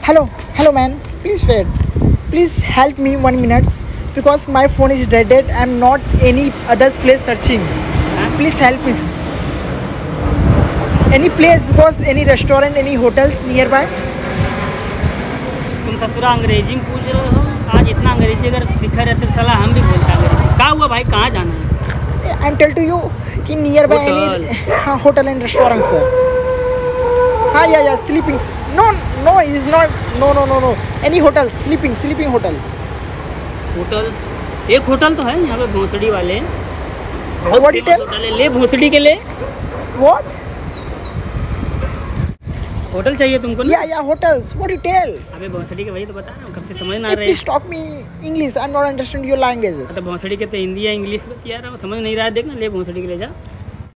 Hello man, please wait. Please help me 1 minute because my phone is dead. I'm not any other place searching. Please help me. Any place because any restaurant, any hotels nearby. तुम ससुरा अंग्रेजी में पूछ रहे हो। आज इतना अंग्रेजी अगर सीखा रहते तो साला हम भी बोलता अंग्रेजी। कहाँ हुआ भाई, कहाँ जाना है? I'm tell to you कि nearby any hotel and restaurant sir. हाँ yeah sleeping. No is not no. Any hotel sleeping hotel. Hotel एक होटल तो है यहाँ पे भोसड़ी वाले। What you tell? होटल है, ले भोसड़ी के ले। What? होटल चाहिए तुमको ना? Yeah hotels. What you tell? अबे भोसड़ी के वही तो बता रहा हूँ, कब से समझ ना आ रहे। Please talk me English. I'm not understand your languages. तो भोसड़ी के तो हिंदी या इंग्लिश में यार समझ नहीं रहा है। देख ना, ले भोसड़ी के ले जा।